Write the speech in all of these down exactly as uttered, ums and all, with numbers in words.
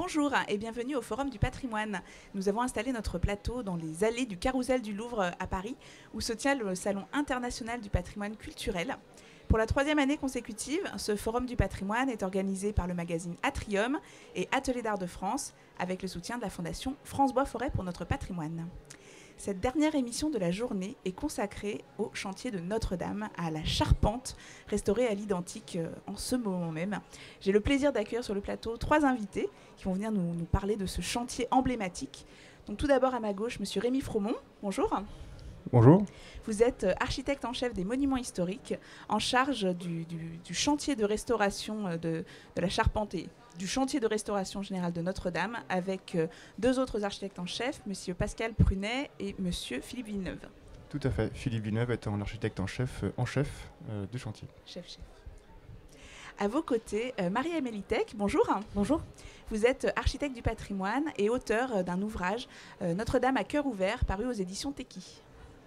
Bonjour et bienvenue au Forum du patrimoine. Nous avons installé notre plateau dans les allées du Carrousel du Louvre à Paris, où se tient le Salon international du patrimoine culturel. Pour la troisième année consécutive, ce Forum du patrimoine est organisé par le magazine Atrium et Atelier d'Art de France, avec le soutien de la Fondation France Bois Forêt pour notre patrimoine. Cette dernière émission de la journée est consacrée au chantier de Notre-Dame, à la charpente, restaurée à l'identique en ce moment même. J'ai le plaisir d'accueillir sur le plateau trois invités qui vont venir nous, nous parler de ce chantier emblématique. Donc tout d'abord à ma gauche, monsieur Rémi Fromont. Bonjour. Bonjour. Vous êtes architecte en chef des monuments historiques, en charge du, du, du chantier de restauration de, de la charpente et du chantier de restauration générale de Notre-Dame, avec deux autres architectes en chef, monsieur Pascal Prunet et monsieur Philippe Villeneuve. Tout à fait. Philippe Villeneuve étant l'architecte en chef, euh, en chef euh, du chantier. Chef, chef. À vos côtés, euh, Marie-Amélie Tech, bonjour. Bonjour. Vous êtes architecte du patrimoine et auteur d'un ouvrage, euh, Notre-Dame à cœur ouvert, paru aux éditions Teki.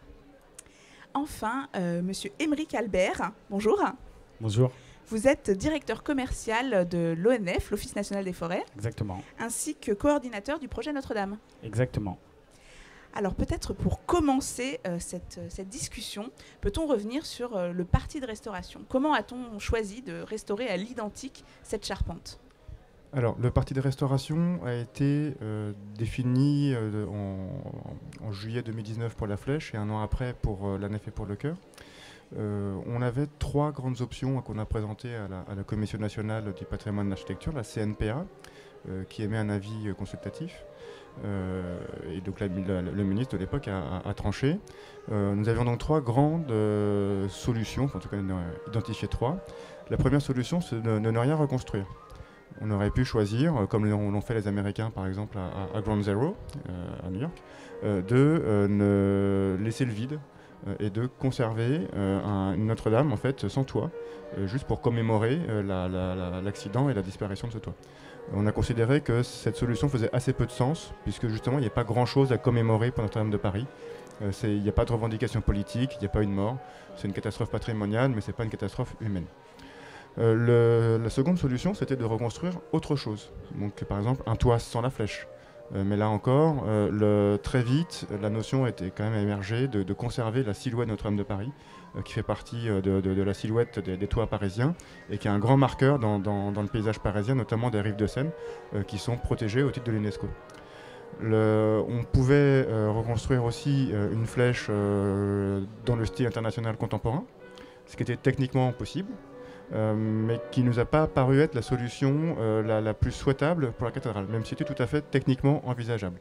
Enfin, euh, monsieur Émeric Albert, bonjour. Bonjour. Vous êtes directeur commercial de l'O N F, l'Office national des forêts. Exactement. Ainsi que coordinateur du projet Notre-Dame. Exactement. Alors peut-être pour commencer euh, cette, cette discussion, peut-on revenir sur euh, le parti de restauration? Comment a-t-on choisi de restaurer à l'identique cette charpente? Alors, le parti de restauration a été euh, défini euh, en, en juillet deux mille dix-neuf pour la flèche et un an après pour euh, la nef et pour le chœur. Euh, on avait trois grandes options qu'on a présentées à la, à la Commission nationale du patrimoine de l'architecture, la C N P A, euh, qui émet un avis euh, consultatif. Euh, et donc la, la, le ministre de l'époque a, a, a tranché. Euh, nous avions donc trois grandes euh, solutions, enfin, en tout cas on a identifié trois. La première solution, c'est de, de ne rien reconstruire. On aurait pu choisir, comme l'ont fait les Américains par exemple à, à Ground Zero, euh, à New York, euh, de euh, ne laisser le vide euh, et de conserver euh, un, une Notre-Dame en fait sans toit, euh, juste pour commémorer euh, l'accident la, la, et la disparition de ce toit. On a considéré que cette solution faisait assez peu de sens, puisque justement il n'y a pas grand-chose à commémorer pour Notre-Dame de Paris. Euh, il n'y a pas de revendication politique, il n'y a pas une mort. C'est une catastrophe patrimoniale, mais ce n'est pas une catastrophe humaine. Euh, le, la seconde solution, c'était de reconstruire autre chose. Donc, par exemple, un toit sans la flèche. Euh, mais là encore, euh, le, très vite, la notion était quand même émergée de, de conserver la silhouette de Notre-Dame de Paris, euh, qui fait partie euh, de, de, de la silhouette des, des toits parisiens et qui est un grand marqueur dans, dans, dans le paysage parisien, notamment des rives de Seine, euh, qui sont protégées au titre de l'UNESCO. Le, on pouvait euh, reconstruire aussi euh, une flèche euh, dans le style international contemporain, ce qui était techniquement possible. Euh, mais qui ne nous a pas paru être la solution euh, la, la plus souhaitable pour la cathédrale, même si c'était tout à fait techniquement envisageable.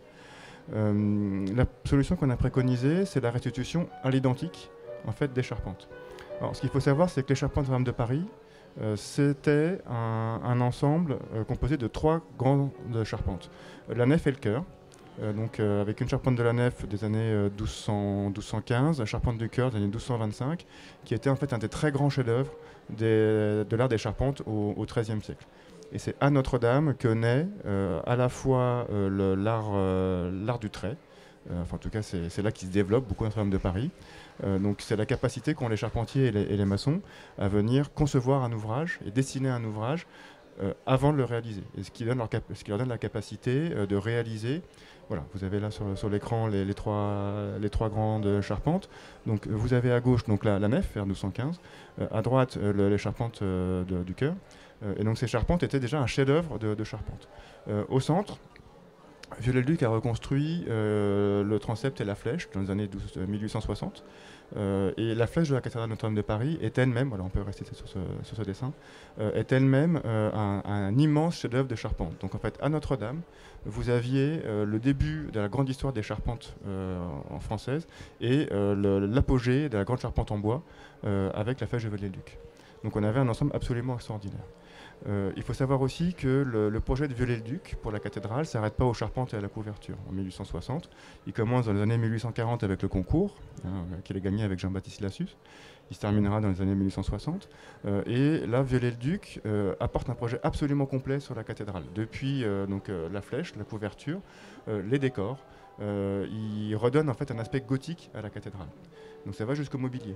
Euh, la solution qu'on a préconisée, c'est la restitution à l'identique en fait, des charpentes. Alors, ce qu'il faut savoir, c'est que les charpentes Notre-Dame de Paris, euh, c'était un, un ensemble euh, composé de trois grandes charpentes. La nef et le chœur. Euh, donc euh, avec une charpente de la nef des années euh, douze cents, douze cent quinze, la charpente du chœur des années douze cent vingt-cinq, qui était en fait un des très grands chefs-d'œuvre de l'art des charpentes au, au XIIIe siècle. Et c'est à Notre-Dame que naît euh, à la fois euh, l'art euh, du trait, euh, enfin en tout cas c'est là qu'il se développe beaucoup Notre-Dame de Paris. Euh, donc c'est la capacité qu'ont les charpentiers et les, et les maçons à venir concevoir un ouvrage et dessiner un ouvrage euh, avant de le réaliser. Et ce qui, donne leur ce qui leur donne la capacité euh, de réaliser. Voilà, vous avez là sur, sur l'écran les, les, trois, les trois grandes charpentes. Donc vous avez à gauche donc, la, la nef, vers douze cent quinze, euh, à droite euh, le, les charpentes euh, de, du chœur. Euh, et donc ces charpentes étaient déjà un chef-d'œuvre de, de charpente. Euh, au centre, Viollet-le-Duc a reconstruit euh, le transept et la flèche dans les années douze, mille huit cent soixante. Euh, et la flèche de la cathédrale Notre-Dame de Paris est elle-même, voilà, on peut rester sur ce, sur ce dessin, euh, est elle-même euh, un, un immense chef-d'œuvre de charpente. Donc en fait, à Notre-Dame, vous aviez euh, le début de la grande histoire des charpentes euh, en française et euh, l'apogée de la grande charpente en bois euh, avec la flèche de Viollet-le-Duc. Donc on avait un ensemble absolument extraordinaire. Euh, il faut savoir aussi que le, le projet de Viollet-le-Duc pour la cathédrale ne s'arrête pas aux charpentes et à la couverture en mille huit cent soixante. Il commence dans les années mille huit cent quarante avec le concours, hein, qu'il a gagné avec Jean-Baptiste Lassus. Il se terminera dans les années mille huit cent soixante. Euh, et là, Viollet-le-Duc euh, apporte un projet absolument complet sur la cathédrale. Depuis euh, donc, euh, la flèche, la couverture, euh, les décors. Euh, il redonne en fait un aspect gothique à la cathédrale. Donc ça va jusqu'au mobilier.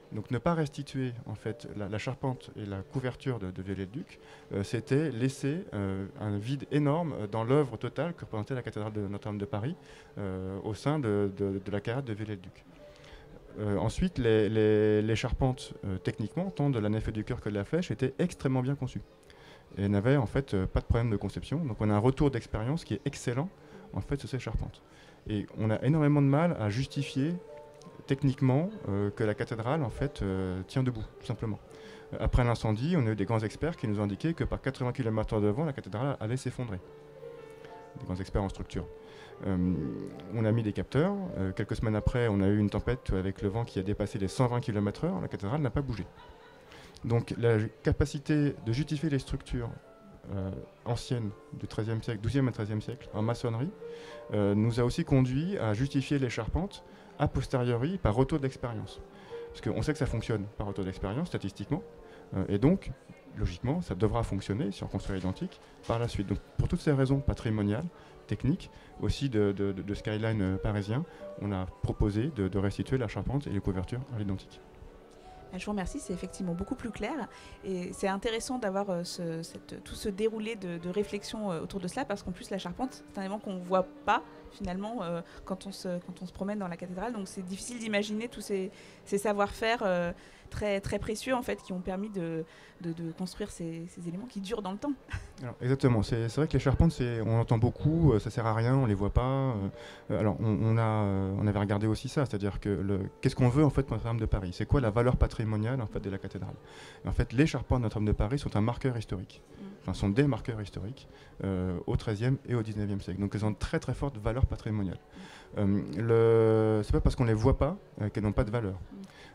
Donc ne pas restituer en fait la, la charpente et la couverture de, de Viollet-le-Duc, euh, c'était laisser euh, un vide énorme dans l'œuvre totale que représentait la cathédrale de Notre-Dame de Paris euh, au sein de, de, de la carrière de Viollet-le-Duc. Euh, ensuite, les, les, les charpentes, euh, techniquement, tant de la nef et du chœur que de la flèche, étaient extrêmement bien conçues et n'avaient en fait euh, pas de problème de conception. Donc on a un retour d'expérience qui est excellent en fait sur ces charpentes. Et on a énormément de mal à justifier techniquement euh, que la cathédrale en fait euh, tient debout, tout simplement. Euh, après l'incendie, on a eu des grands experts qui nous ont indiqué que par quatre-vingts kilomètres heure de vent, la cathédrale allait s'effondrer. Des grands experts en structure. Euh, on a mis des capteurs. Euh, quelques semaines après, on a eu une tempête avec le vent qui a dépassé les cent vingt kilomètres heure. La cathédrale n'a pas bougé. Donc la capacité de justifier les structures euh, anciennes du treizième siècle, douzième et treizième siècle en maçonnerie euh, nous a aussi conduit à justifier les charpentes a posteriori par retour d'expérience. Parce qu'on sait que ça fonctionne par retour d'expérience statistiquement, euh, et donc, logiquement, ça devra fonctionner si on construit l'identique par la suite. Donc, pour toutes ces raisons patrimoniales, techniques, aussi de, de, de, de skyline euh, parisien, on a proposé de, de restituer la charpente et les couvertures à l'identique. Je vous remercie, c'est effectivement beaucoup plus clair et c'est intéressant d'avoir euh, ce, cette, tout ce déroulé de, de réflexion euh, autour de cela parce qu'en plus la charpente, c'est un élément qu'on ne voit pas finalement euh, quand, on se, quand on se promène dans la cathédrale, donc c'est difficile d'imaginer tous ces, ces savoir-faire euh, très, très précieux en fait qui ont permis de, de, de construire ces, ces éléments qui durent dans le temps. Alors, exactement, c'est vrai que les charpentes, on entend beaucoup, euh, ça sert à rien, on les voit pas. Euh, alors on, on, a, euh, on avait regardé aussi ça, c'est-à-dire que qu'est-ce qu'on veut en fait pour Notre-Dame de Paris? C'est quoi la valeur patrimoniale en fait de la cathédrale? Et en fait, les charpentes de Notre-Dame de Paris sont un marqueur historique, mmh. enfin sont des marqueurs historiques euh, au treizième et au dix-neuvième siècle. Donc elles ont une très très forte valeur patrimoniale. Mmh. Euh, c'est pas parce qu'on les voit pas euh, qu'elles n'ont pas de valeur. Mmh.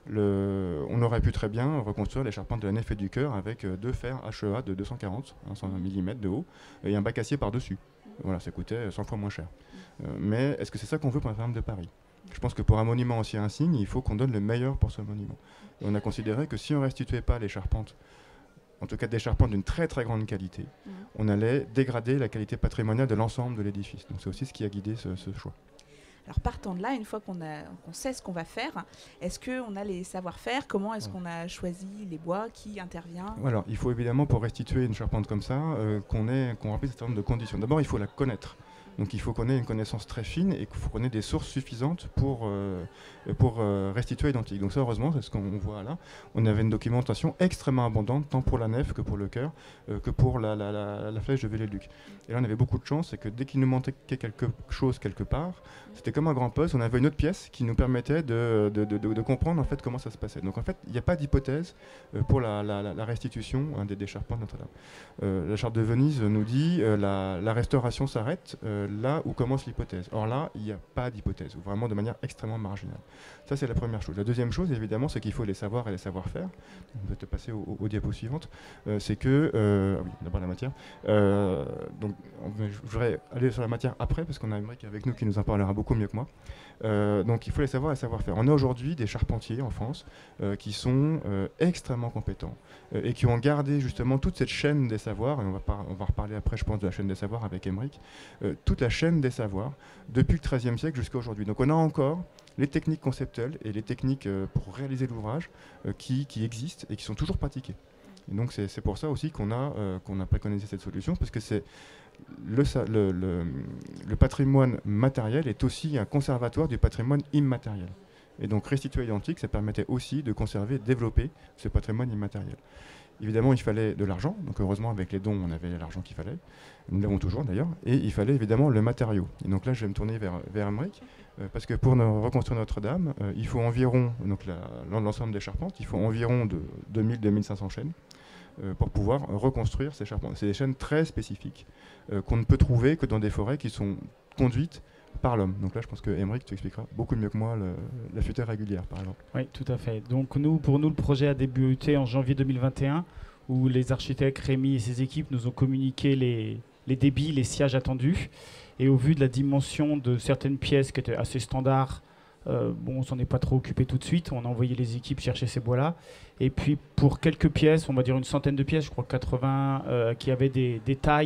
Le, on aurait pu très bien reconstruire les charpentes de la nef et du chœur avec euh, deux fers H E A de deux cent quarante, hein, cent millimètres de haut, et un bac acier par-dessus. Voilà, ça coûtait cent fois moins cher. Euh, mais est-ce que c'est ça qu'on veut pour Notre-Dame de Paris? Je pense que pour un monument aussi insigne, il faut qu'on donne le meilleur pour ce monument. Et on a considéré que si on ne restituait pas les charpentes, en tout cas des charpentes d'une très très grande qualité, mmh. on allait dégrader la qualité patrimoniale de l'ensemble de l'édifice. Donc c'est aussi ce qui a guidé ce, ce choix. Alors partant de là, une fois qu'on qu'on sait ce qu'on va faire, est-ce qu'on a les savoir-faire? Comment est-ce ouais. qu'on a choisi les bois? Qui intervient? Alors, il faut évidemment, pour restituer une charpente comme ça, euh, qu'on qu'on remplisse un certain nombre de conditions. D'abord, il faut la connaître. Donc il faut qu'on ait une connaissance très fine et qu'il faut qu'on ait des sources suffisantes pour, euh, pour euh, restituer l'identique. Donc ça, heureusement, c'est ce qu'on voit là. On avait une documentation extrêmement abondante, tant pour la nef que pour le chœur, euh, que pour la, la, la, la flèche de Viollet-le-Duc. Et là, on avait beaucoup de chance, c'est que dès qu'il nous manquait quelque chose quelque part, c'était comme un grand poste, on avait une autre pièce qui nous permettait de, de, de, de, de comprendre en fait comment ça se passait. Donc en fait, il n'y a pas d'hypothèse euh, pour la, la, la restitution hein, des, des charpentes de Notre-Dame. Euh, la charte de Venise nous dit euh, la, la restauration s'arrête euh, là où commence l'hypothèse. Or là, il n'y a pas d'hypothèse, ou vraiment de manière extrêmement marginale. Ça, c'est la première chose. La deuxième chose, évidemment, c'est qu'il faut les savoirs et les savoir-faire. On va te passer aux au, au diapos suivantes. Euh, c'est que... Euh, oui, d'abord la matière. Euh, donc, je voudrais aller sur la matière après, parce qu'on a Aymeric avec nous qui nous en parlera beaucoup mieux que moi. Euh, donc, il faut les savoirs et les savoir-faire. On a aujourd'hui des charpentiers en France euh, qui sont euh, extrêmement compétents euh, et qui ont gardé justement toute cette chaîne des savoirs, et on va, par, on va reparler après, je pense, de la chaîne des savoirs avec Aymeric, euh, toute la chaîne des savoirs depuis le treizième siècle jusqu'à aujourd'hui. Donc on a encore les techniques conceptuelles et les techniques euh, pour réaliser l'ouvrage euh, qui, qui existent et qui sont toujours pratiquées. Et donc c'est pour ça aussi qu'on a, euh, qu'on a préconisé cette solution, parce que c'est le, le, le, le patrimoine matériel est aussi un conservatoire du patrimoine immatériel. Et donc restituer l'identique, ça permettait aussi de conserver, de développer ce patrimoine immatériel. Évidemment, il fallait de l'argent, donc heureusement avec les dons, on avait l'argent qu'il fallait, nous l'avons toujours d'ailleurs, et il fallait évidemment le matériau. Et donc là, je vais me tourner vers, vers Aymeric, euh, parce que pour nos, reconstruire Notre-Dame, euh, il faut environ, donc l'ensemble des charpentes, il faut environ de deux mille à deux mille cinq cents chaînes euh, pour pouvoir reconstruire ces charpentes. C'est des chaînes très spécifiques euh, qu'on ne peut trouver que dans des forêts qui sont conduites par l'homme. Donc là, je pense que Aymeric, tu expliqueras beaucoup mieux que moi le, la futaie régulière, par exemple. Oui, tout à fait. Donc nous, pour nous, le projet a débuté en janvier deux mille vingt et un, où les architectes Rémi et ses équipes nous ont communiqué les, les débits, les sièges attendus. Et au vu de la dimension de certaines pièces qui étaient assez standards, euh, bon, on s'en est pas trop occupé tout de suite. On a envoyé les équipes chercher ces bois-là. Et puis pour quelques pièces, on va dire une centaine de pièces, je crois quatre-vingts, euh, qui avaient des, des tailles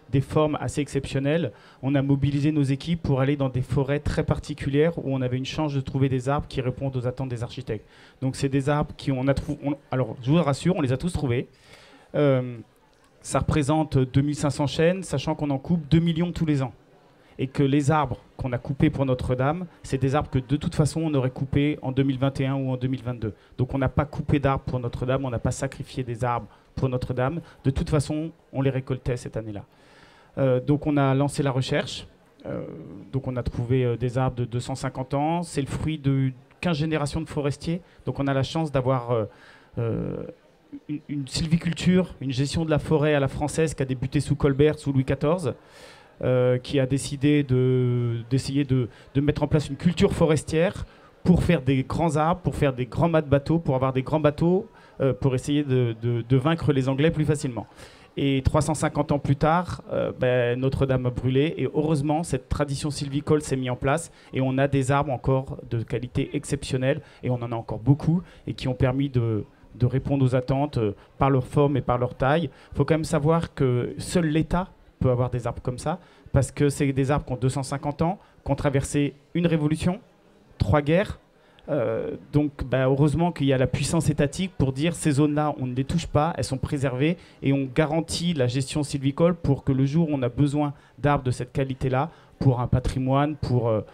des formes assez exceptionnelles. On a mobilisé nos équipes pour aller dans des forêts très particulières où on avait une chance de trouver des arbres qui répondent aux attentes des architectes. Donc c'est des arbres qui on a trouvé. Alors je vous rassure, on les a tous trouvés. Euh, ça représente deux mille cinq cents chênes, sachant qu'on en coupe deux millions tous les ans. Et que les arbres qu'on a coupés pour Notre-Dame, c'est des arbres que de toute façon on aurait coupés en deux mille vingt et un ou en deux mille vingt-deux. Donc on n'a pas coupé d'arbres pour Notre-Dame, on n'a pas sacrifié des arbres pour Notre-Dame. De toute façon, on les récoltait cette année-là. Euh, donc on a lancé la recherche. Euh, donc on a trouvé euh, des arbres de deux cent cinquante ans. C'est le fruit de quinze générations de forestiers. Donc on a la chance d'avoir euh, euh, une, une sylviculture, une gestion de la forêt à la française qui a débuté sous Colbert, sous Louis quatorze. Euh, qui a décidé de, d'essayer de, de mettre en place une culture forestière pour faire des grands arbres, pour faire des grands mâts de bateaux, pour avoir des grands bateaux, euh, pour essayer de, de, de vaincre les Anglais plus facilement. Et trois cent cinquante ans plus tard, euh, ben, Notre-Dame a brûlé. Et heureusement, cette tradition sylvicole s'est mise en place. Et on a des arbres encore de qualité exceptionnelle. Et on en a encore beaucoup. Et qui ont permis de, de répondre aux attentes euh, par leur forme et par leur taille. Il faut quand même savoir que seul l'État peut avoir des arbres comme ça, parce que c'est des arbres qui ont deux cent cinquante ans, qui ont traversé une révolution, trois guerres. Euh, donc bah, heureusement qu'il y a la puissance étatique pour dire ces zones-là, on ne les touche pas, elles sont préservées et on garantit la gestion sylvicole pour que le jour où on a besoin d'arbres de cette qualité-là, pour un patrimoine, pour, euh,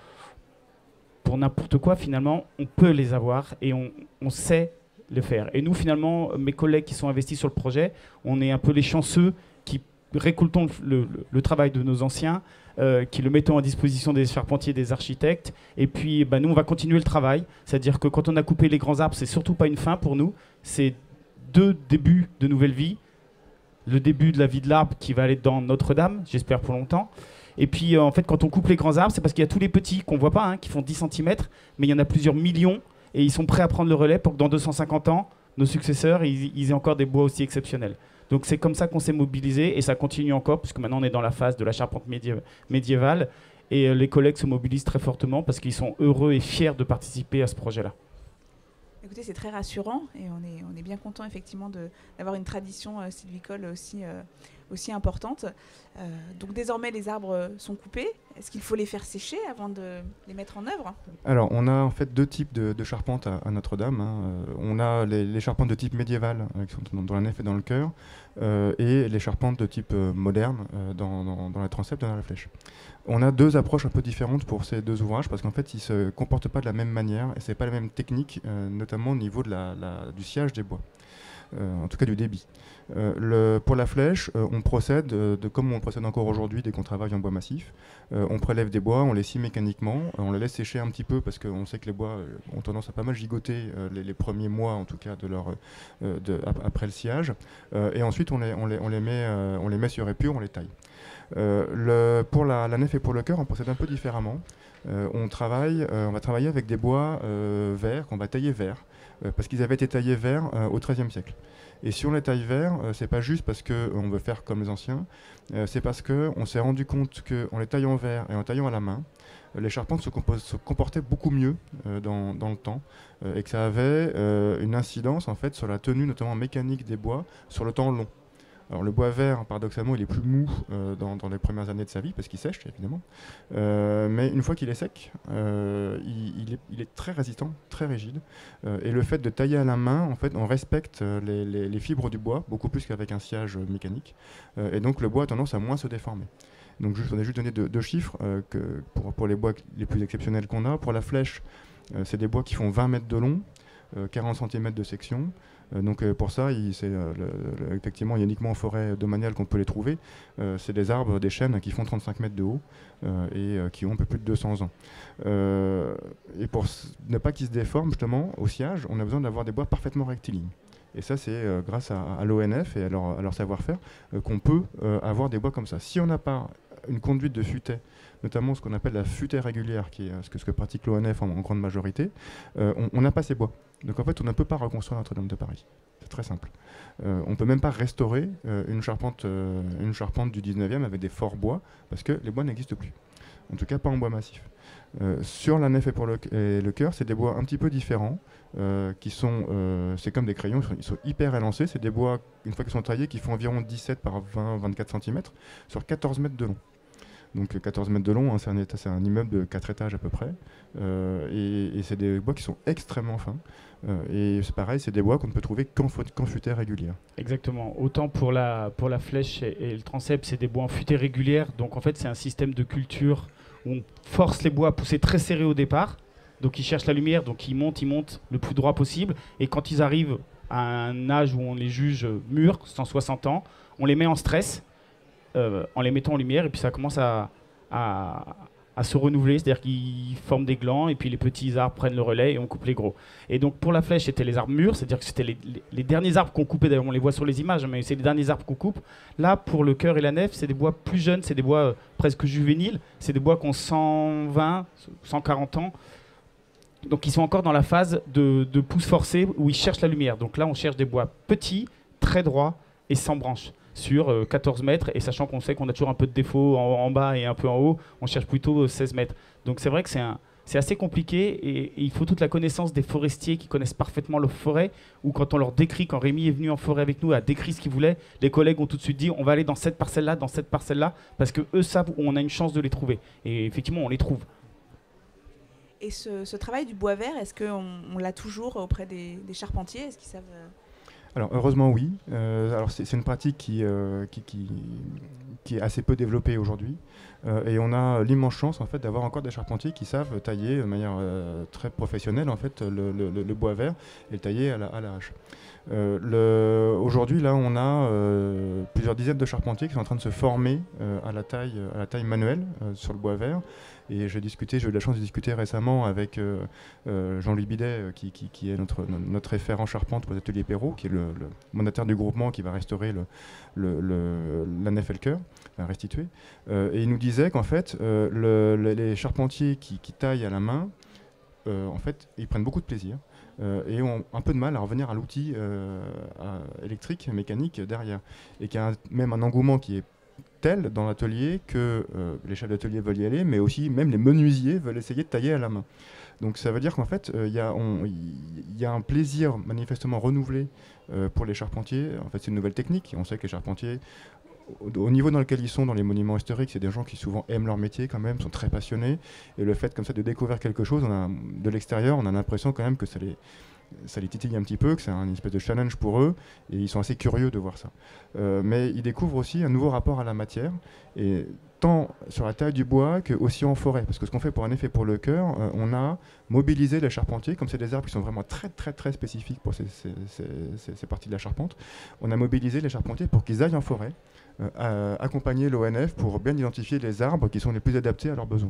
pour n'importe quoi, finalement, on peut les avoir et on, on sait le faire. Et nous, finalement, mes collègues qui sont investis sur le projet, on est un peu les chanceux qui récoltons le, le, le travail de nos anciens, euh, qui le mettons à disposition des charpentiers, des architectes. Et puis, bah, nous, on va continuer le travail. C'est-à-dire que quand on a coupé les grands arbres, c'est surtout pas une fin pour nous. C'est deux débuts de nouvelle vie. Le début de la vie de l'arbre qui va aller dans Notre-Dame, j'espère pour longtemps. Et puis, euh, en fait, quand on coupe les grands arbres, c'est parce qu'il y a tous les petits qu'on voit pas, hein, qui font dix centimètres, mais il y en a plusieurs millions. Et ils sont prêts à prendre le relais pour que dans deux cent cinquante ans, nos successeurs, ils, ils aient encore des bois aussi exceptionnels. Donc c'est comme ça qu'on s'est mobilisé et ça continue encore puisque maintenant on est dans la phase de la charpente médié- médiévale et euh, les collègues se mobilisent très fortement parce qu'ils sont heureux et fiers de participer à ce projet-là. Écoutez, c'est très rassurant et on est, on est bien content effectivement de, d'avoir une tradition euh, sylvicole aussi, euh, aussi importante. Euh, donc désormais les arbres sont coupés. Est-ce qu'il faut les faire sécher avant de les mettre en œuvre ? Alors on a en fait deux types de, de charpentes à, à Notre-Dame. Hein. Euh, on a les, les charpentes de type médiéval euh, qui sont dans, dans la nef et dans le chœur euh, et les charpentes de type euh, moderne euh, dans, dans, dans la transept et dans la flèche. On a deux approches un peu différentes pour ces deux ouvrages parce qu'en fait ils ne se comportent pas de la même manière et ce n'est pas la même technique, euh, notamment au niveau de la, la, du sciage des bois. Euh, en tout cas du débit. Euh, le, pour la flèche, euh, on procède euh, de comme on procède encore aujourd'hui dès qu'on travaille en bois massif. Euh, on prélève des bois, on les scie mécaniquement, euh, on les laisse sécher un petit peu parce qu'on sait que les bois euh, ont tendance à pas mal gigoter euh, les, les premiers mois en tout cas de leur, euh, de, ap- après le sciage. Euh, et ensuite on les, on les, on les, met, euh, on les met sur épure, on les taille. Euh, le, pour la, la nef et pour le chœur, on procède un peu différemment. Euh, on, travaille, euh, on va travailler avec des bois euh, verts qu'on va tailler verts. Euh, parce qu'ils avaient été taillés verts euh, au treizième siècle. Et si on les taille verts, euh, c'est pas juste parce qu'on euh, veut faire comme les anciens, euh, c'est parce qu'on s'est rendu compte qu'en les taillant vert et en taillant à la main, euh, les charpentes se, compo- se comportaient beaucoup mieux euh, dans, dans le temps euh, et que ça avait euh, une incidence en fait, sur la tenue notamment mécanique des bois sur le temps long. Alors le bois vert, paradoxalement, il est plus mou euh, dans, dans les premières années de sa vie, parce qu'il sèche, évidemment. Euh, mais une fois qu'il est sec, euh, il, il, est, il est très résistant, très rigide. Euh, et le fait de tailler à la main, en fait, on respecte les, les, les fibres du bois, beaucoup plus qu'avec un sciage mécanique. Euh, et donc le bois a tendance à moins se déformer. Donc juste, on a juste donné deux, deux chiffres euh, que pour, pour les bois les plus exceptionnels qu'on a. Pour la flèche, euh, c'est des bois qui font vingt mètres de long, euh, quarante centimètres de section. Euh, donc euh, pour ça, il, c'est, euh, le, le, effectivement, il y a uniquement en forêt domaniale qu'on peut les trouver. Euh, c'est des arbres, des chênes qui font trente-cinq mètres de haut euh, et euh, qui ont un peu plus de deux cents ans. Euh, et pour s- ne pas qu'ils se déforment, justement, au sciage, on a besoin d'avoir des bois parfaitement rectilignes. Et ça, c'est euh, grâce à, à l'O N F et à leur, à leur savoir-faire euh, qu'on peut euh, avoir des bois comme ça. Si on n'a pas une conduite de futaie, notamment ce qu'on appelle la futaie régulière, qui est euh, ce, que, ce que pratique l'O N F en, en grande majorité, euh, on n'a pas ces bois. Donc en fait, on ne peut pas reconstruire Notre-Dame de Paris. C'est très simple. Euh, on ne peut même pas restaurer euh, une, charpente, euh, une charpente du dix-neuvième avec des forts bois, parce que les bois n'existent plus. En tout cas, pas en bois massif. Euh, sur la nef et pour le, et le chœur, c'est des bois un petit peu différents, euh, qui sont, euh, c'est comme des crayons, ils sont, ils sont hyper élancés. C'est des bois, une fois qu'ils sont taillés, qui font environ dix-sept par vingt à vingt-quatre centimètres sur quatorze mètres de long. Donc quatorze mètres de long, hein, c'est, un éta- c'est un immeuble de quatre étages à peu près. Euh, et, et c'est des bois qui sont extrêmement fins. Euh, et c'est pareil, c'est des bois qu'on ne peut trouver qu'en, fa- qu'en futaies régulières. Exactement. Autant pour la, pour la flèche et, et le transept, c'est des bois en futaies régulières. Donc en fait, c'est un système de culture où on force les bois à pousser très serrés au départ. Donc ils cherchent la lumière, donc ils montent, ils montent le plus droit possible. Et quand ils arrivent à un âge où on les juge mûrs, cent soixante ans, on les met en stress. Euh, en les mettant en lumière, et puis ça commence à, à, à se renouveler, c'est-à-dire qu'ils forment des glands, et puis les petits arbres prennent le relais, et on coupe les gros. Et donc pour la flèche, c'était les arbres mûrs, c'est-à-dire que c'était les, les, les derniers arbres qu'on coupait, d'ailleurs on les voit sur les images, mais c'est les derniers arbres qu'on coupe. Là, pour le chœur et la nef, c'est des bois plus jeunes, c'est des bois euh, presque juvéniles, c'est des bois qui ont cent vingt, cent quarante ans, donc ils sont encore dans la phase de, de pousse forcée, où ils cherchent la lumière. Donc là, on cherche des bois petits, très droits, et sans branches, sur euh, quatorze mètres, et sachant qu'on sait qu'on a toujours un peu de défaut en, en bas et un peu en haut, on cherche plutôt euh, seize mètres. Donc c'est vrai que c'est, un, c'est assez compliqué, et, et il faut toute la connaissance des forestiers qui connaissent parfaitement leur forêt, ou quand on leur décrit, quand Rémi est venu en forêt avec nous, a décrit ce qu'il voulait, les collègues ont tout de suite dit on va aller dans cette parcelle-là, dans cette parcelle-là, parce qu'eux savent où on a une chance de les trouver. Et effectivement, on les trouve. Et ce, ce travail du bois vert, est-ce qu'on on l'a toujours auprès des, des charpentiers? Est-ce qu'ils savent... euh, Alors heureusement oui. Euh, alors c'est, c'est une pratique qui, euh, qui, qui, qui est assez peu développée aujourd'hui. Euh, et on a l'immense chance en fait d'avoir encore des charpentiers qui savent tailler de manière euh, très professionnelle en fait le, le, le bois vert et le tailler à la, à la hache. Euh, le, aujourd'hui là on a euh, plusieurs dizaines de charpentiers qui sont en train de se former euh, à la taille, à la taille manuelle euh, sur le bois vert. Et j'ai discuté, j'ai eu la chance de discuter récemment avec euh, euh, Jean-Louis Bidet, euh, qui, qui, qui est notre, notre référent charpente pour les ateliers Perrault, qui est le, le mandataire du groupement qui va restaurer le, le, le, la nef et le chœur, enfin restituer. Euh, et il nous disait qu'en fait, euh, le, le, les charpentiers qui, qui taillent à la main, euh, en fait, ils prennent beaucoup de plaisir euh, et ont un peu de mal à revenir à l'outil euh, à, électrique, mécanique derrière. Et qu'il y a un, même un engouement qui est tel dans l'atelier que euh, les chefs d'atelier veulent y aller, mais aussi même les menuisiers veulent essayer de tailler à la main. Donc ça veut dire qu'en fait, il euh, y, y a un plaisir manifestement renouvelé euh, pour les charpentiers. En fait, c'est une nouvelle technique. On sait que les charpentiers, au, au niveau dans lequel ils sont, dans les monuments historiques, c'est des gens qui souvent aiment leur métier quand même, sont très passionnés. Et le fait comme ça de découvrir quelque chose, on a, de l'extérieur, on a l'impression quand même que ça les... ça les titille un petit peu, que c'est un espèce de challenge pour eux, et ils sont assez curieux de voir ça. Euh, mais ils découvrent aussi un nouveau rapport à la matière, et tant sur la taille du bois que aussi en forêt. Parce que ce qu'on fait pour un effet pour le chœur, euh, on a mobilisé les charpentiers, comme c'est des arbres qui sont vraiment très très très spécifiques pour ces, ces, ces, ces parties de la charpente, on a mobilisé les charpentiers pour qu'ils aillent en forêt, euh, à accompagner l'O N F pour bien identifier les arbres qui sont les plus adaptés à leurs besoins.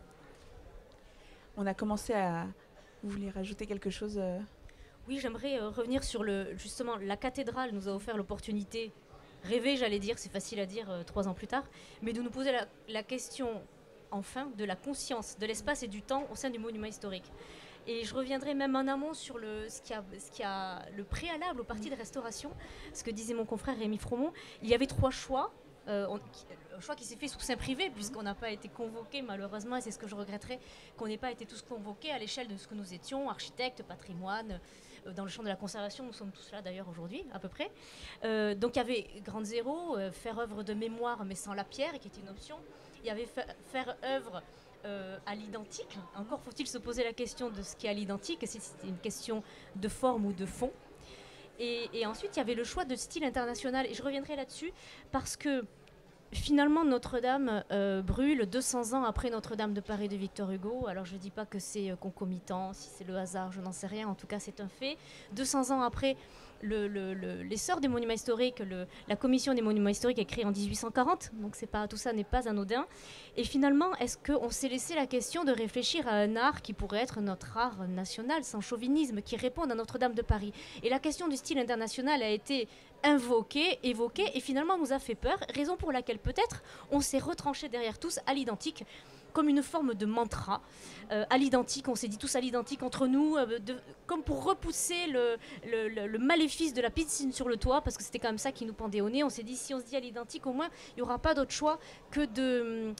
On a commencé à... Vous voulez rajouter quelque chose euh... Oui, j'aimerais euh, revenir sur le, justement, la cathédrale nous a offert l'opportunité, rêver j'allais dire, c'est facile à dire euh, trois ans plus tard, mais de nous poser la, la question, enfin, de la conscience, de l'espace et du temps au sein du monument historique. Et je reviendrai même en amont sur le, ce, qui a, ce qui a le préalable aux parties de restauration, ce que disait mon confrère Rémi Fromont. Il y avait trois choix. Euh, on, qui, un choix qui s'est fait sous sein privé, puisqu'on n'a pas été convoqués malheureusement, et c'est ce que je regretterais, qu'on n'ait pas été tous convoqués à l'échelle de ce que nous étions, architectes, patrimoine, euh, dans le champ de la conservation, nous sommes tous là d'ailleurs aujourd'hui, à peu près. Euh, donc il y avait Grande Zéro, euh, faire œuvre de mémoire mais sans la pierre, qui était une option. Il y avait fa- faire œuvre euh, à l'identique. Encore faut-il se poser la question de ce qui est à l'identique, si c'était une question de forme ou de fond. Et, et ensuite, il y avait le choix de style international. Et je reviendrai là-dessus parce que finalement, Notre-Dame euh, brûle deux cents ans après Notre-Dame de Paris de Victor Hugo. Alors, je ne dis pas que c'est euh, concomitant, si c'est le hasard, je n'en sais rien. En tout cas, c'est un fait. deux cents ans après le, le, le, l'essor des monuments historiques, le, la commission des monuments historiques est créée en dix-huit cent quarante. Donc, c'est pas, tout ça n'est pas anodin. Et finalement, est-ce qu'on s'est laissé la question de réfléchir à un art qui pourrait être notre art national, sans chauvinisme, qui réponde à Notre-Dame de Paris? Et la question du style international a été invoquée, évoquée, et finalement nous a fait peur, raison pour laquelle peut-être on s'est retranché derrière tous à l'identique, comme une forme de mantra. Euh, à l'identique, on s'est dit tous à l'identique entre nous, euh, de, comme pour repousser le, le, le, le maléfice de la piscine sur le toit, parce que c'était quand même ça qui nous pendait au nez. On s'est dit, si on se dit à l'identique, au moins, il n'y aura pas d'autre choix que de...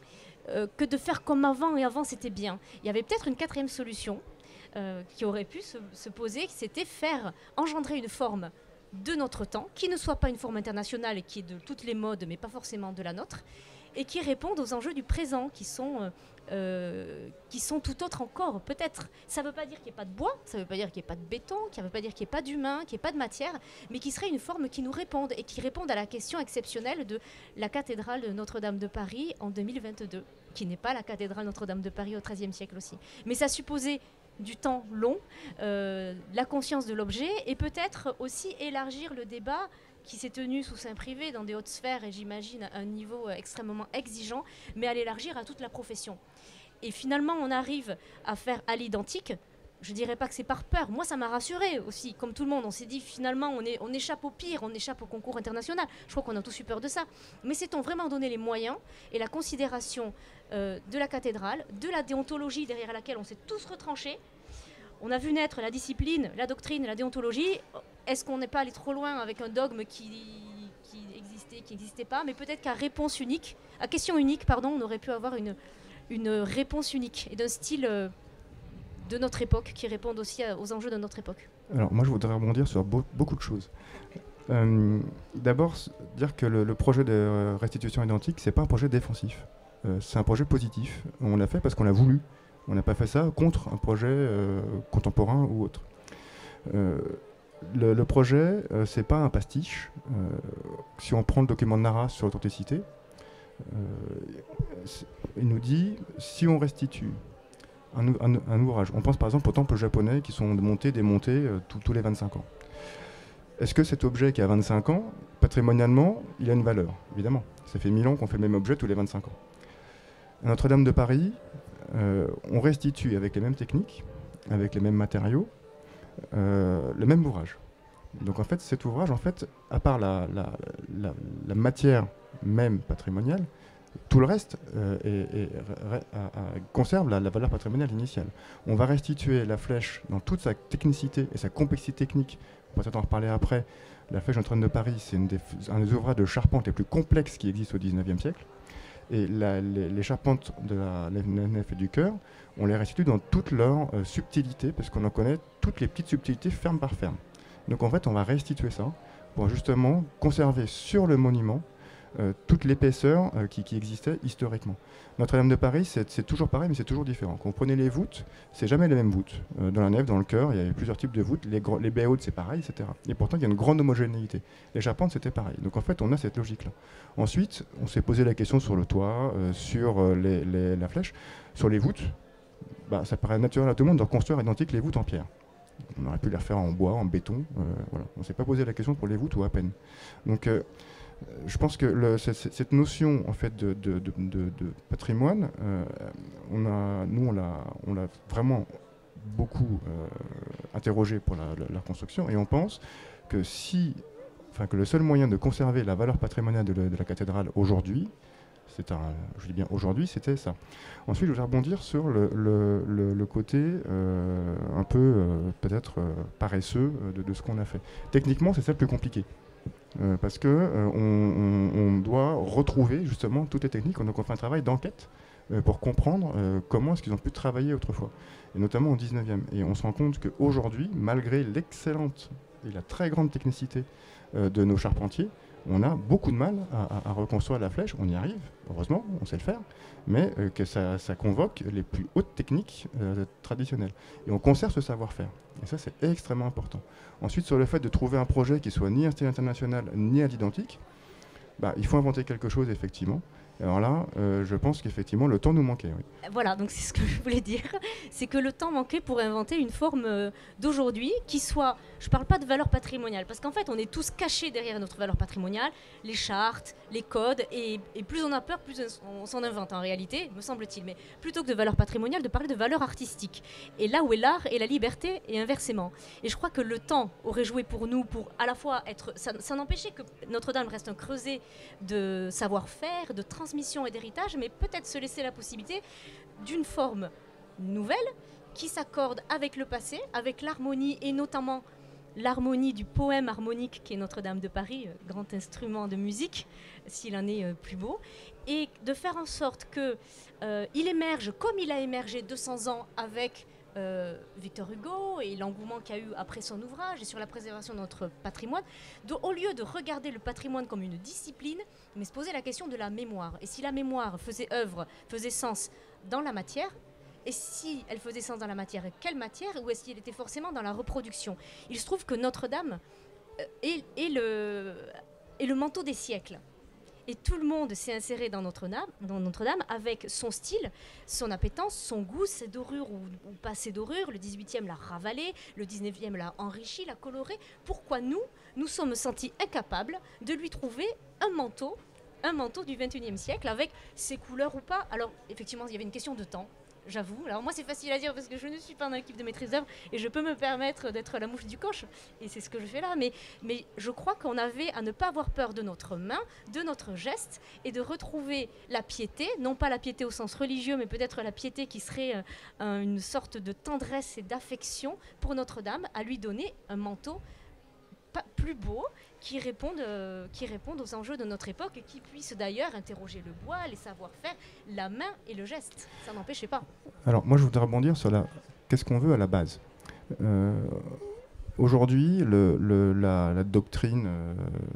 euh, que de faire comme avant, et avant c'était bien. Il y avait peut-être une quatrième solution euh, qui aurait pu se, se poser, c'était faire engendrer une forme de notre temps, qui ne soit pas une forme internationale et qui est de toutes les modes, mais pas forcément de la nôtre, et qui réponde aux enjeux du présent, qui sont, euh, qui sont tout autres encore, peut-être. Ça ne veut pas dire qu'il n'y ait pas de bois, ça ne veut pas dire qu'il n'y ait pas de béton, ça ne veut pas dire qu'il n'y ait pas d'humain, qu'il n'y ait pas de matière, mais qui serait une forme qui nous réponde, et qui réponde à la question exceptionnelle de la cathédrale de Notre-Dame de Paris en deux mille vingt-deux, qui n'est pas la cathédrale Notre-Dame de Paris au treizième siècle aussi. Mais ça supposait du temps long, euh, la conscience de l'objet, et peut-être aussi élargir le débat qui s'est tenu sous sein privé dans des hautes sphères, et j'imagine à un niveau extrêmement exigeant, mais à l'élargir à toute la profession. Et finalement, on arrive à faire à l'identique. Je dirais pas que c'est par peur. Moi, ça m'a rassurée aussi, comme tout le monde. On s'est dit, finalement, on, est, on échappe au pire, on échappe au concours international. Je crois qu'on a tous eu peur de ça. Mais s'est-on vraiment donné les moyens et la considération euh, de la cathédrale, de la déontologie derrière laquelle on s'est tous retranchés. On a vu naître la discipline, la doctrine, la déontologie. Est-ce qu'on n'est pas allé trop loin avec un dogme qui, qui existait, qui n'existait pas? Mais peut-être qu'à réponse unique, à question unique, pardon, on aurait pu avoir une, une réponse unique et d'un style euh, de notre époque qui réponde aussi à, aux enjeux de notre époque. Alors moi, je voudrais rebondir sur beau, beaucoup de choses. Euh, D'abord, dire que le, le projet de restitution identique, c'est pas un projet défensif. Euh, c'est un projet positif. On l'a fait parce qu'on l'a voulu. On n'a pas fait ça contre un projet euh, contemporain ou autre. Euh, le, le projet, euh, c'est pas un pastiche. Euh, si on prend le document de Nara sur l'authenticité, euh, il nous dit si on restitue un, un, un ouvrage, on pense par exemple aux temples japonais qui sont montés, démontés euh, tout, tous les vingt-cinq ans. Est-ce que cet objet qui a vingt-cinq ans, patrimonialement, il a une valeur? Évidemment. Ça fait mille ans qu'on fait le même objet tous les vingt-cinq ans. À Notre-Dame de Paris, euh, on restitue avec les mêmes techniques, avec les mêmes matériaux, euh, le même ouvrage. Donc en fait, cet ouvrage, en fait, à part la, la, la, la matière même patrimoniale, tout le reste euh, est, est, est, a, a, conserve la, la valeur patrimoniale initiale. On va restituer la flèche dans toute sa technicité et sa complexité technique. On va peut-être en reparler après. La flèche Notre-Dame de Paris, c'est un des ouvrages de charpente les plus complexes qui existent au dix-neuvième siècle. Et la, les, les charpentes de la, la nef et du chœur, on les restitue dans toute leur euh, subtilité, parce qu'on en connaît toutes les petites subtilités ferme par ferme. Donc en fait, on va restituer ça pour justement conserver sur le monument euh, toute l'épaisseur euh, qui, qui existait historiquement. Notre-Dame de Paris, c'est toujours pareil, mais c'est toujours différent. Quand vous prenez les voûtes, c'est jamais les mêmes voûtes. Euh, dans la nef, dans le chœur, il y a plusieurs types de voûtes. Les, les baies hautes, c'est pareil, et cetera. Et pourtant, il y a une grande homogénéité. Les charpentes, c'était pareil. Donc en fait, on a cette logique-là. Ensuite, on s'est posé la question sur le toit, euh, sur euh, les, les, la flèche, sur les voûtes. Bah, ça paraît naturel à tout le monde de reconstruire identique les voûtes en pierre. On aurait pu les refaire en bois, en béton. Euh, voilà. On ne s'est pas posé la question pour les voûtes ou à peine. Donc, euh, je pense que le, cette notion en fait de, de, de, de, de patrimoine, euh, on a, nous on l'a, on l'a vraiment beaucoup euh, interrogé pour la, la, la construction, et on pense que si, enfin que le seul moyen de conserver la valeur patrimoniale de, la, de la cathédrale aujourd'hui, c'est un, je dis bien aujourd'hui, c'était ça. Ensuite, je vais rebondir sur le, le, le, le côté euh, un peu euh, peut-être euh, paresseux de, de ce qu'on a fait. Techniquement, c'est ça le plus compliqué. Euh, parce qu'on euh, on, on doit retrouver justement toutes les techniques. Donc on fait un travail d'enquête euh, pour comprendre euh, comment est-ce qu'ils ont pu travailler autrefois, et notamment au dix-neuvième. Et on se rend compte qu'aujourd'hui, malgré l'excellente et la très grande technicité euh, de nos charpentiers, on a beaucoup de mal à, à, à reconstruire la flèche. On y arrive, heureusement, on sait le faire, mais euh, que ça, ça convoque les plus hautes techniques euh, traditionnelles. Et on conserve ce savoir-faire. Et ça, c'est extrêmement important. Ensuite, sur le fait de trouver un projet qui soit ni un style international, ni à l'identique, bah, il faut inventer quelque chose, effectivement. Alors là, euh, je pense qu'effectivement, le temps nous manquait. Oui. Voilà, donc c'est ce que je voulais dire. C'est que le temps manquait pour inventer une forme euh, d'aujourd'hui qui soit... Je ne parle pas de valeur patrimoniale, parce qu'en fait, on est tous cachés derrière notre valeur patrimoniale, les chartes, les codes, et, et plus on a peur, plus on, on s'en invente en réalité, me semble-t-il. Mais plutôt que de valeur patrimoniale, de parler de valeur artistique. Et là où est l'art et la liberté, et inversement. Et je crois que le temps aurait joué pour nous, pour à la fois être... Ça, ça n'empêchait que Notre-Dame reste un creuset de savoir-faire, de transmission et d'héritage, mais peut-être se laisser la possibilité d'une forme nouvelle qui s'accorde avec le passé, avec l'harmonie et notamment l'harmonie du poème harmonique qui est Notre-Dame de Paris, euh, grand instrument de musique, s'il en est euh, plus beau, et de faire en sorte qu'il euh, émerge comme il a émergé deux cents ans avec euh, Victor Hugo et l'engouement qu'il y a eu après son ouvrage et sur la préservation de notre patrimoine, de, au lieu de regarder le patrimoine comme une discipline, mais se poser la question de la mémoire. Et si la mémoire faisait œuvre, faisait sens dans la matière, et si elle faisait sens dans la matière, quelle matière, ou est-ce qu'elle était forcément dans la reproduction? Il se trouve que Notre-Dame euh, est, est, le, est le manteau des siècles. Et tout le monde s'est inséré dans Notre-Dame, dans Notre-Dame avec son style, son appétence, son goût, ses dorures ou, ou pas ses dorures. Le dix-huitième l'a ravalé, le dix-neuvième l'a enrichi, l'a coloré. Pourquoi nous, nous sommes sentis incapables de lui trouver un manteau, un manteau du vingt et unième siècle avec ses couleurs ou pas? Alors effectivement, il y avait une question de temps. J'avoue. Alors moi c'est facile à dire parce que je ne suis pas dans l'équipe de maîtrise d'œuvre et je peux me permettre d'être la mouche du coche et c'est ce que je fais là. Mais, mais je crois qu'on avait à ne pas avoir peur de notre main, de notre geste et de retrouver la piété, non pas la piété au sens religieux mais peut-être la piété qui serait euh, une sorte de tendresse et d'affection pour Notre-Dame, à lui donner un manteau pas plus beau, qui répondent, euh, qui répondent aux enjeux de notre époque et qui puissent d'ailleurs interroger le bois, les savoir-faire, la main et le geste. Ça n'empêchait pas. Alors moi je voudrais rebondir sur la... qu'est-ce qu'on veut à la base. euh, Aujourd'hui, le, le, la, la doctrine euh,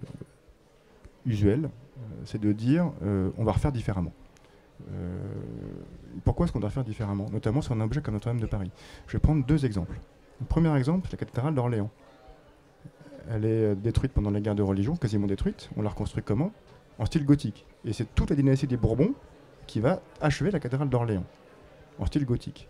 usuelle, euh, c'est de dire euh, on va refaire différemment. Euh, pourquoi est-ce qu'on doit faire différemment, notamment sur un objet comme Notre-Dame de Paris? Je vais prendre deux exemples. Le premier exemple, c'est la cathédrale d'Orléans. Elle est détruite pendant la guerre de religion, quasiment détruite. On l'a reconstruit comment? En style gothique. Et c'est toute la dynastie des Bourbons qui va achever la cathédrale d'Orléans, en style gothique.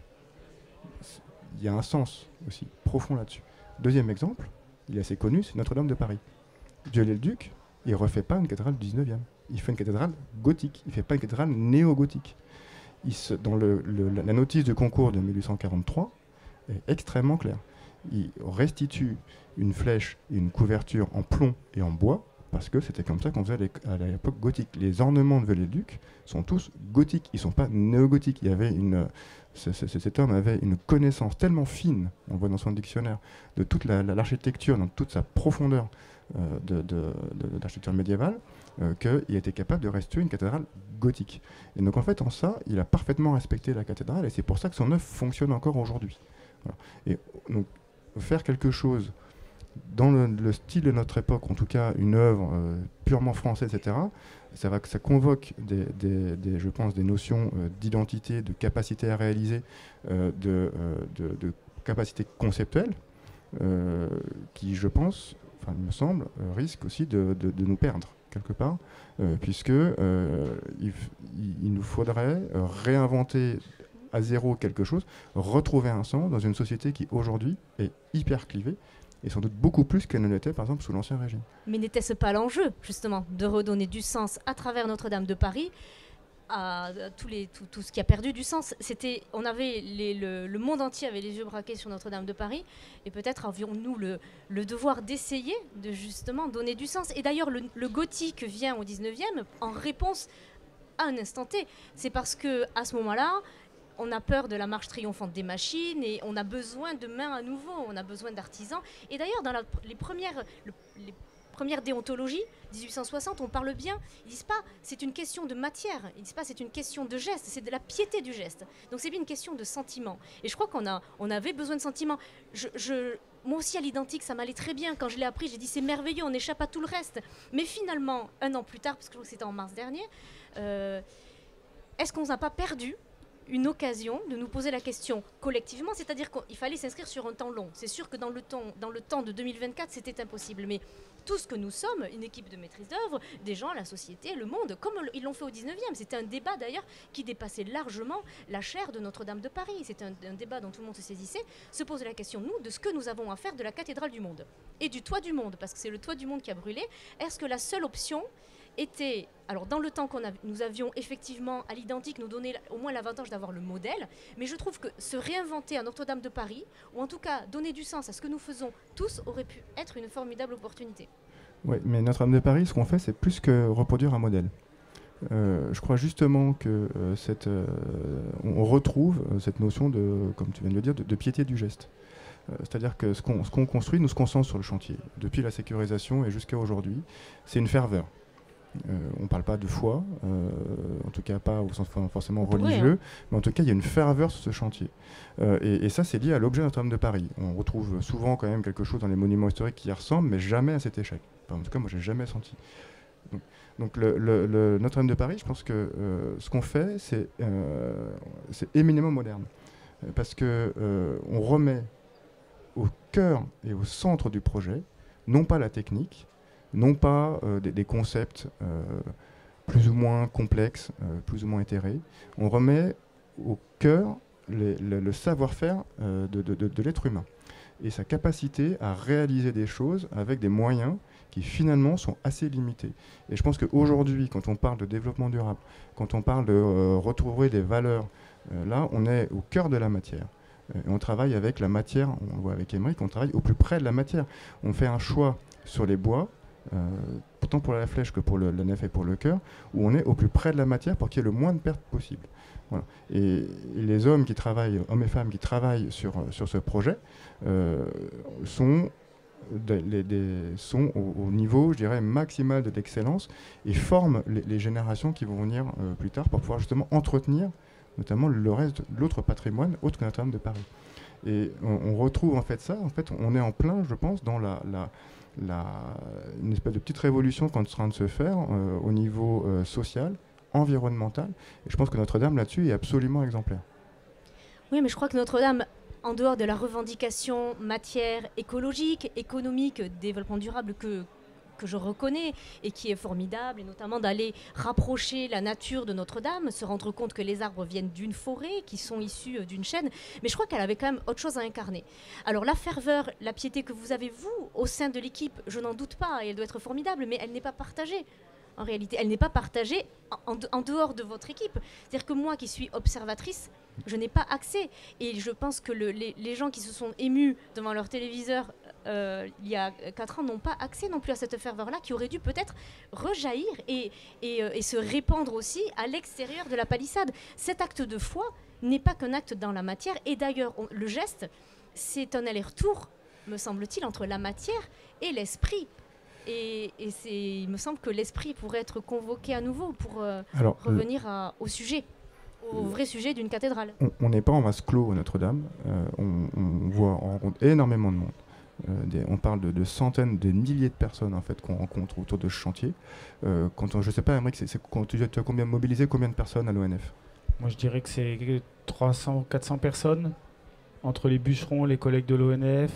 Il y a un sens aussi profond là-dessus. Deuxième exemple, il est assez connu, c'est Notre-Dame de Paris. Viollet-le-Duc, il ne refait pas une cathédrale du dix-neuvième. Il fait une cathédrale gothique, il ne fait pas une cathédrale néo-gothique. Il se, dans le, le, la notice de concours de mille huit cent quarante-trois est extrêmement claire. Il restitue une flèche et une couverture en plomb et en bois, parce que c'était comme ça qu'on faisait à l'époque gothique. Les ornements de Viollet-le-Duc sont tous gothiques, ils ne sont pas néo-gothiques. Il y avait une, c- c- cet homme avait une connaissance tellement fine, on le voit dans son dictionnaire, de toute la, la, l'architecture, dans toute sa profondeur euh, de, de, de, de l'architecture médiévale, euh, qu'il était capable de restituer une cathédrale gothique. Et donc en fait, en ça, il a parfaitement respecté la cathédrale, et c'est pour ça que son œuvre fonctionne encore aujourd'hui. Voilà. Et donc, faire quelque chose dans le, le style de notre époque, en tout cas une œuvre euh, purement française, et cetera, ça, va, ça convoque, des, des, des, je pense, des notions euh, d'identité, de capacité à réaliser, euh, de, euh, de, de capacité conceptuelle, euh, qui, je pense, enfin, il me semble, euh, risque aussi de, de, de nous perdre, quelque part, euh, puisque euh, il, il nous faudrait euh, réinventer à zéro quelque chose, retrouver un sens dans une société qui, aujourd'hui, est hyper clivée, et sans doute beaucoup plus qu'elle ne l'était, par exemple, sous l'Ancien Régime. Mais n'était-ce pas l'enjeu, justement, de redonner du sens à travers Notre-Dame de Paris à, à tous les, tout, tout ce qui a perdu du sens? C'était, on avait les, le, le monde entier avait les yeux braqués sur Notre-Dame de Paris, et peut-être avions-nous le, le devoir d'essayer de justement donner du sens. Et d'ailleurs, le, le gothique vient au dix-neuvième en réponse à un instant T. C'est parce que à ce moment-là, on a peur de la marche triomphante des machines et on a besoin de mains à nouveau, on a besoin d'artisans. Et d'ailleurs, dans la, les, premières, le, les premières déontologies, dix-huit cent soixante, on parle bien, ils disent pas c'est une question de matière, ils disent pas c'est une question de geste, c'est de la piété du geste. Donc c'est bien une question de sentiment. Et je crois qu'on a, on avait besoin de sentiments. Je, je, moi aussi à l'identique, ça m'allait très bien. Quand je l'ai appris, j'ai dit c'est merveilleux, on échappe à tout le reste. Mais finalement, un an plus tard, parce que je crois que c'était en mars dernier, euh, est-ce qu'on n'a pas perdu une occasion de nous poser la question collectivement, c'est-à-dire qu'il fallait s'inscrire sur un temps long. C'est sûr que dans le temps, dans le temps de deux mille vingt-quatre, c'était impossible, mais tout ce que nous sommes, une équipe de maîtrise d'œuvre, des gens, la société, le monde, comme ils l'ont fait au dix-neuvième, c'était un débat d'ailleurs qui dépassait largement la chaire de Notre-Dame de Paris. C'était un, un débat dont tout le monde se saisissait, se pose la question, nous, de ce que nous avons à faire de la cathédrale du monde et du toit du monde, parce que c'est le toit du monde qui a brûlé. Est-ce que la seule option était, alors dans le temps qu'on a, nous avions effectivement à l'identique nous donné au moins l'avantage d'avoir le modèle, mais je trouve que se réinventer à Notre-Dame de Paris, ou en tout cas donner du sens à ce que nous faisons tous, aurait pu être une formidable opportunité. Oui, mais Notre-Dame de Paris, ce qu'on fait, c'est plus que reproduire un modèle. Euh, je crois justement que euh, cette, euh, on retrouve euh, cette notion de, comme tu viens de le dire, de, de piété du geste. Euh, c'est-à-dire que ce qu'on ce qu'on construit, nous, ce qu'on sent sur le chantier, depuis la sécurisation et jusqu'à aujourd'hui, c'est une ferveur. Euh, on ne parle pas de foi, euh, en tout cas pas au sens forcément On pourrait, religieux, hein. mais en tout cas il y a une ferveur sur ce chantier. Euh, et, et ça c'est lié à l'objet Notre-Dame de Paris. On retrouve souvent quand même quelque chose dans les monuments historiques qui y ressemble, mais jamais à cet échec. Enfin, en tout cas moi j'ai jamais senti. Donc, donc le, le, le Notre-Dame de Paris, je pense que euh, ce qu'on fait c'est euh, c'est éminemment moderne. Euh, parce qu'on euh, remet au cœur et au centre du projet, non pas la technique, non pas euh, des, des concepts euh, plus ou moins complexes, euh, plus ou moins éthérés. On remet au cœur les, le, le savoir-faire euh, de, de, de, de l'être humain et sa capacité à réaliser des choses avec des moyens qui finalement sont assez limités. Et je pense qu'aujourd'hui, quand on parle de développement durable, quand on parle de euh, retrouver des valeurs, euh, là on est au cœur de la matière. Euh, et on travaille avec la matière, on le voit avec Émeric, on travaille au plus près de la matière. On fait un choix sur les bois, Euh, autant pour la flèche que pour le, la nef et pour le chœur, où on est au plus près de la matière pour qu'il y ait le moins de pertes possible. Voilà. Et, et les hommes qui travaillent, hommes et femmes qui travaillent sur, sur ce projet, euh, sont, de, les, des, sont au, au niveau, je dirais, maximal de l'excellence et forment les, les générations qui vont venir euh, plus tard pour pouvoir justement entretenir notamment le reste, l'autre patrimoine autre que Notre-Dame de Paris. Et on, on retrouve en fait ça, en fait on est en plein, je pense, dans la, la La, une espèce de petite révolution qui est en train de se faire euh, au niveau euh, social, environnemental. Et je pense que Notre-Dame, là-dessus, est absolument exemplaire. Oui, mais je crois que Notre-Dame, en dehors de la revendication matière, écologique, économique, développement durable que, que je reconnais et qui est formidable, et notamment d'aller rapprocher la nature de Notre-Dame, se rendre compte que les arbres viennent d'une forêt, qui sont issus d'une chaîne, mais je crois qu'elle avait quand même autre chose à incarner. Alors la ferveur, la piété que vous avez, vous, au sein de l'équipe, je n'en doute pas, et elle doit être formidable, mais elle n'est pas partagée. En réalité, elle n'est pas partagée en, en, en dehors de votre équipe. C'est-à-dire que moi, qui suis observatrice, je n'ai pas accès. Et je pense que le, les, les gens qui se sont émus devant leur téléviseur euh, il y a quatre ans n'ont pas accès non plus à cette ferveur-là, qui aurait dû peut-être rejaillir et, et, euh, et se répandre aussi à l'extérieur de la palissade. Cet acte de foi n'est pas qu'un acte dans la matière. Et d'ailleurs, on, le geste, c'est un aller-retour, me semble-t-il, entre la matière et l'esprit. Et, et c'est, il me semble que l'esprit pourrait être convoqué à nouveau pour euh, Alors, revenir à, au sujet, au vrai sujet d'une cathédrale. On n'est pas en vase clos à Notre-Dame. Euh, on, on voit, on rencontre énormément de monde. Euh, des, on parle de, de centaines, de milliers de personnes en fait qu'on rencontre autour de ce chantier. Euh, quand on, je sais pas, Émeric, c'est, c'est, quand tu, tu as combien mobilisé combien de personnes à l'O N F? Moi, je dirais que c'est trois cents, quatre cents personnes entre les bûcherons, les collègues de l'O N F.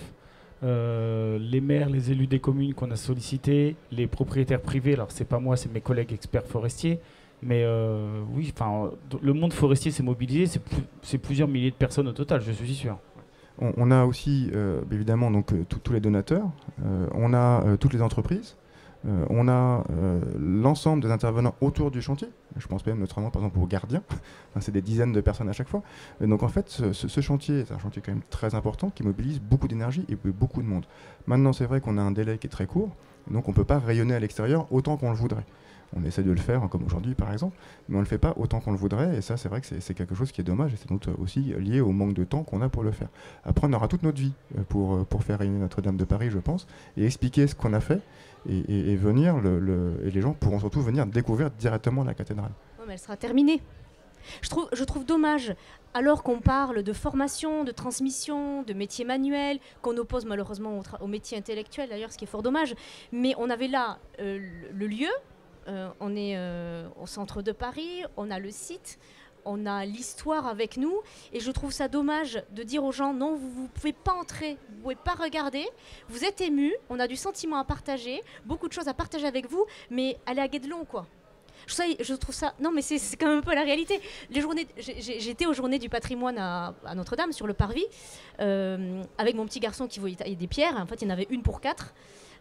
Euh, les maires, les élus des communes qu'on a sollicités, les propriétaires privés, alors c'est pas moi, c'est mes collègues experts forestiers, mais euh, oui, enfin, le monde forestier s'est mobilisé, c'est, plus, c'est plusieurs milliers de personnes au total, je suis sûr. On, on a aussi euh, évidemment donc euh, tous les donateurs, euh, on a euh, toutes les entreprises, euh, on a euh, l'ensemble des intervenants autour du chantier. Je pense même notamment par exemple aux gardiens. Enfin, c'est des dizaines de personnes à chaque fois. Et donc en fait, ce, ce, ce chantier, c'est un chantier quand même très important qui mobilise beaucoup d'énergie et beaucoup de monde. Maintenant, c'est vrai qu'on a un délai qui est très court, donc on ne peut pas rayonner à l'extérieur autant qu'on le voudrait. On essaie de le faire, hein, comme aujourd'hui par exemple, mais on ne le fait pas autant qu'on le voudrait, et ça c'est vrai que c'est, c'est quelque chose qui est dommage, et c'est donc aussi lié au manque de temps qu'on a pour le faire. Après, on aura toute notre vie pour, pour faire rayonner Notre-Dame de Paris, je pense, et expliquer ce qu'on a fait, et, et, et, venir le, le, et les gens pourront surtout venir découvrir directement la cathédrale. Ouais, mais elle sera terminée. Je trouve, je trouve dommage, alors qu'on parle de formation, de transmission, de métier manuel, qu'on oppose malheureusement au, tra- au métier intellectuel d'ailleurs, ce qui est fort dommage, mais on avait là euh, le, le lieu. Euh, on est euh, au centre de Paris, on a le site, on a l'histoire avec nous, et je trouve ça dommage de dire aux gens non, vous ne pouvez pas entrer, vous ne pouvez pas regarder, vous êtes émus, on a du sentiment à partager, beaucoup de choses à partager avec vous, mais allez à Guédelon quoi. Je, je trouve ça, non mais c'est, c'est quand même un peu la réalité. Les journées, j'ai, j'étais aux journées du patrimoine à, à Notre-Dame sur le parvis euh, avec mon petit garçon qui voyait tailler des pierres. En fait, il y en avait une pour quatre.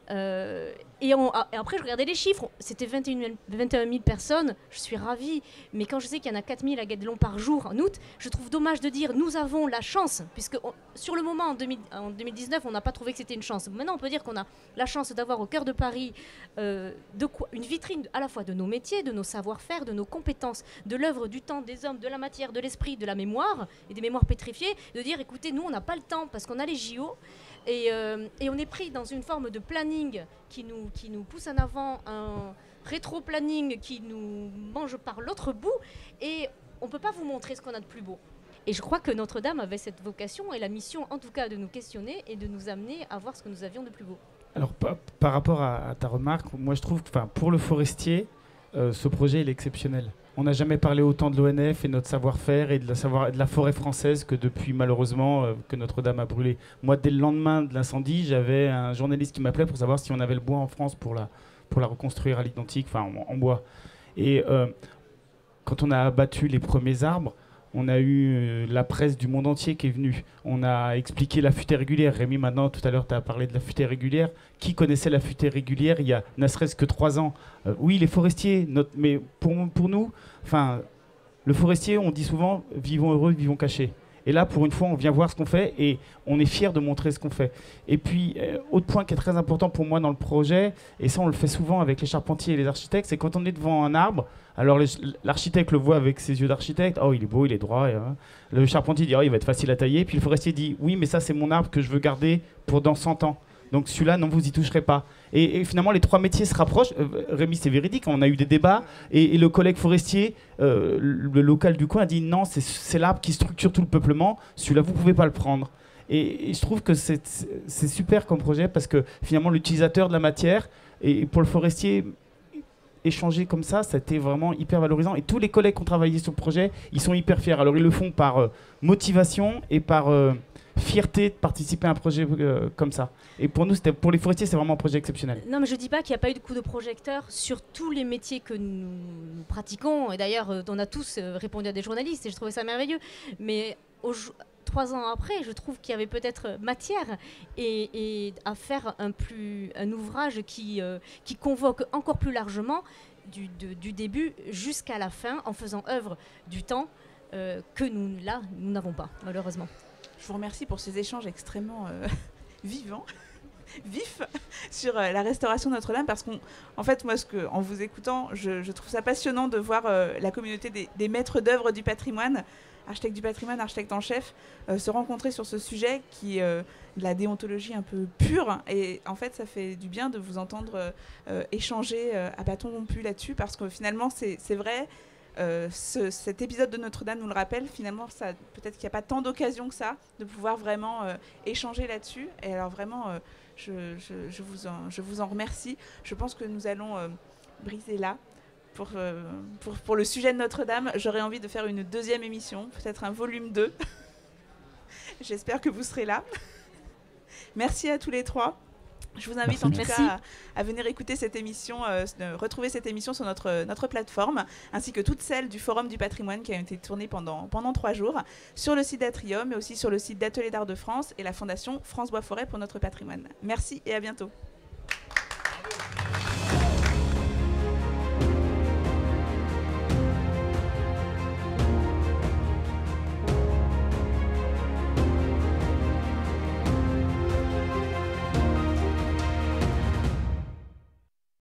Euh, et, on, et après, je regardais les chiffres. C'était vingt et un mille personnes. Je suis ravie. Mais quand je sais qu'il y en a quatre mille à Guédelon par jour en août, je trouve dommage de dire nous avons la chance. Puisque on, sur le moment, en, deux mille, en deux mille dix-neuf, on n'a pas trouvé que c'était une chance. Maintenant, on peut dire qu'on a la chance d'avoir au cœur de Paris euh, de quoi, une vitrine à la fois de nos métiers, de nos savoir-faire, de nos compétences, de l'œuvre, du temps, des hommes, de la matière, de l'esprit, de la mémoire et des mémoires pétrifiées. De dire écoutez, nous, on n'a pas le temps parce qu'on a les J O. Et, euh, et on est pris dans une forme de planning qui nous, qui nous pousse en avant, un rétro-planning qui nous mange par l'autre bout, et on ne peut pas vous montrer ce qu'on a de plus beau. Et je crois que Notre-Dame avait cette vocation et la mission, en tout cas, de nous questionner et de nous amener à voir ce que nous avions de plus beau. Alors, par, par rapport à, à ta remarque, moi je trouve que pour le forestier, euh, ce projet il est exceptionnel. On n'a jamais parlé autant de l'O N F et de notre savoir-faire et de la, savoir, de la forêt française que depuis, malheureusement, euh, que Notre-Dame a brûlé. Moi, dès le lendemain de l'incendie, j'avais un journaliste qui m'appelait pour savoir si on avait le bois en France pour la, pour la reconstruire à l'identique, enfin en, en bois. Et euh, quand on a abattu les premiers arbres, on a eu euh, la presse du monde entier qui est venue. On a expliqué la futaie régulière. Rémi, maintenant, tout à l'heure, tu as parlé de la futaie régulière. Qui connaissait la futaie régulière il y a ne serait-ce que trois ans? euh, Oui, les forestiers, notre, mais pour, pour nous, enfin, le forestier, on dit souvent « vivons heureux, vivons cachés ». Et là, pour une fois, on vient voir ce qu'on fait et on est fiers de montrer ce qu'on fait. Et puis, euh, autre point qui est très important pour moi dans le projet, et ça on le fait souvent avec les charpentiers et les architectes, c'est quand on est devant un arbre, alors l'architecte le voit avec ses yeux d'architecte, oh il est beau, il est droit. Et, hein. Le charpentier dit, oh il va être facile à tailler. Puis le forestier dit, oui mais ça c'est mon arbre que je veux garder pour dans cent ans. Donc celui-là, non, vous y toucherez pas. Et, et finalement, les trois métiers se rapprochent. Euh, Rémi, c'est véridique, on a eu des débats. Et, et le collègue forestier, euh, le local du coin, a dit non, c'est l'arbre qui structure tout le peuplement. Celui-là, vous pouvez pas le prendre. Et, et je trouve que c'est super comme projet parce que finalement, l'utilisateur de la matière, et pour le forestier, échanger comme ça, c'était vraiment hyper valorisant. Et tous les collègues qui ont travaillé sur le projet, ils sont hyper fiers. Alors, ils le font par euh, motivation et par... Euh, fierté de participer à un projet euh, comme ça. Et pour nous, pour les forestiers, c'est vraiment un projet exceptionnel. Non, mais je ne dis pas qu'il n'y a pas eu de coup de projecteur sur tous les métiers que nous, nous pratiquons. Et d'ailleurs, euh, on a tous euh, répondu à des journalistes et je trouvais ça merveilleux. Mais au, trois ans après, je trouve qu'il y avait peut-être matière et, et à faire un, plus, un ouvrage qui, euh, qui convoque encore plus largement du, de, du début jusqu'à la fin en faisant œuvre du temps euh, que nous, là, nous n'avons pas, malheureusement. Je vous remercie pour ces échanges extrêmement euh, vivants, vifs, sur euh, la restauration de Notre-Dame, parce qu'en fait, moi, ce que, en vous écoutant, je, je trouve ça passionnant de voir euh, la communauté des, des maîtres d'œuvre du patrimoine, architectes du patrimoine, architectes en chef, euh, se rencontrer sur ce sujet qui est euh, de la déontologie un peu pure. Et en fait, ça fait du bien de vous entendre euh, échanger euh, à bâton rompu là-dessus, parce que finalement, c'est vrai. Euh, ce, cet épisode de Notre-Dame nous le rappelle, finalement, peut-être qu'il n'y a pas tant d'occasions que ça de pouvoir vraiment euh, échanger là-dessus. Et alors vraiment, euh, je, je, je, vous en, je vous en remercie. Je pense que nous allons euh, briser là. Pour, euh, pour, pour le sujet de Notre-Dame, j'aurais envie de faire une deuxième émission, peut-être un volume deux. J'espère que vous serez là. Merci à tous les trois. Je vous invite Merci. en tout Merci. cas à, à venir écouter cette émission, euh, retrouver cette émission sur notre, notre plateforme, ainsi que toutes celles du Forum du patrimoine qui ont été tournées pendant, pendant trois jours, sur le site d'Atrium, mais aussi sur le site d'Ateliers d'Art de France et la Fondation France Bois Forêt pour notre patrimoine. Merci et à bientôt.